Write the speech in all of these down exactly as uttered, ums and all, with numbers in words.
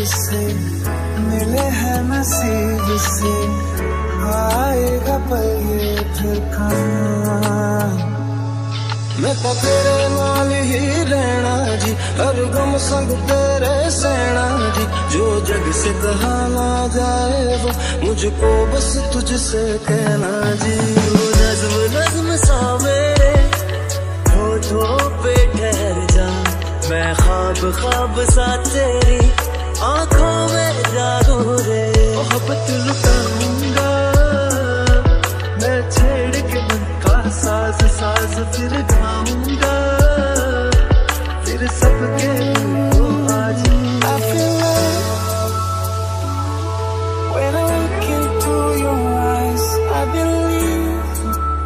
से मिले हैं नसीब से, आएगा पल ये फिर कहाँ। मैं तो तेरे नाल ही रहना जी, हर गम संग तेरे सहना जी। जो जग से कहा ना जाए वो मुझको बस तुझसे कहना जी। वो नज़्म नज़्म सा मेरे होठों पे ठहर जा, मैं ख्वाब ख्वाब सा तेरी आंखों में जागूं रे। मोहब्बत लुटाऊंगा मैं छेड़ के मन का साज साज, फिर गाऊंगा फिर सबके को आज। I feel love when I look into your eyes. I believe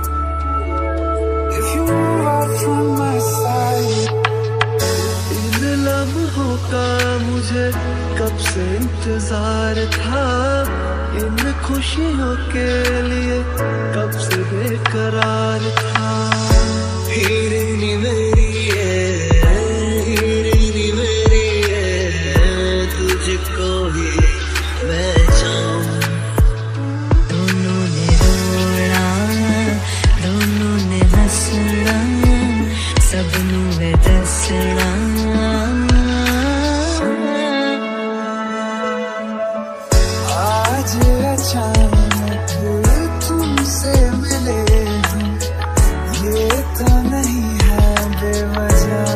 if you move out from my side. इन लम्हों का मुझे कब से इंतजार था, इन खुशियों के लिए कब से बेकरार था। हीरे नी मेरी है, हीरे नी मेरी है, तुझको ही मैं चाहूं। दोनों ने रोना दोनों ने हंसना, सबनू में दसना। आज अचानक तुमसे मिले हम, ये तो नहीं है बेवजह।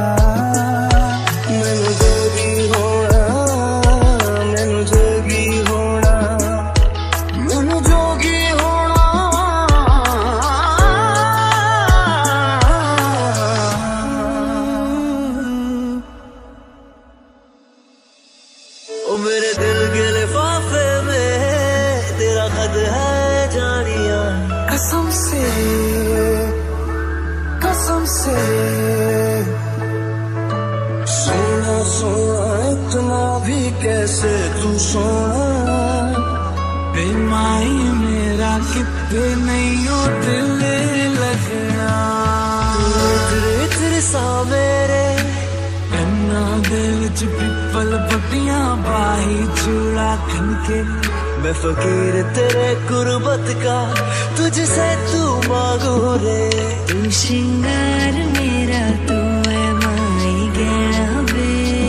मैनू जोगी होना, मैनू जोगी होना, मैनू जोगी होना। ओ मेरे दिल के लिफाफे में तेरा खत है जानिया। कसम से कसम से सोना सोना इतना भी कैसे तू सोना। बेमाई मेरा कितने नहीं हो दिल लगना। तेरे तेरे सा मेरे कन्ना दे विच पिपल पट्टियां बाही चूड़ा खनके। मैं फकीर तेरे गुरबत का तुझसे तू मांगू रे। तू श्रृंगार मेरा तू है माई गहना वे।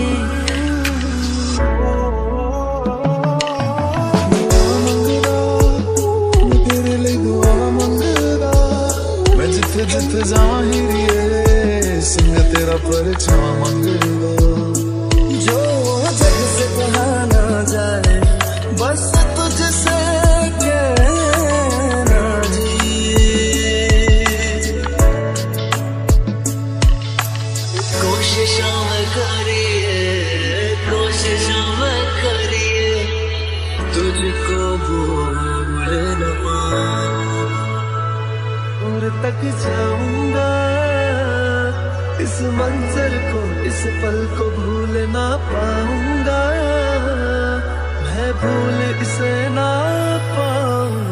तेरे लिए दुआ मंगदा, मैं जिथे जिथे जावां हीरिए सिंह तेरा परछावां मंगदा। जो जग से कहा ना जाए बस तुझसे कहना जी। कोशिशों में करिए कोशिशों में करिए, तुझको भूल न पाऊं। और तक जाऊंगा इस मंजर को, इस पल को भूल ना पाऊंगा, मैं भूल इसे ना पाऊंगा।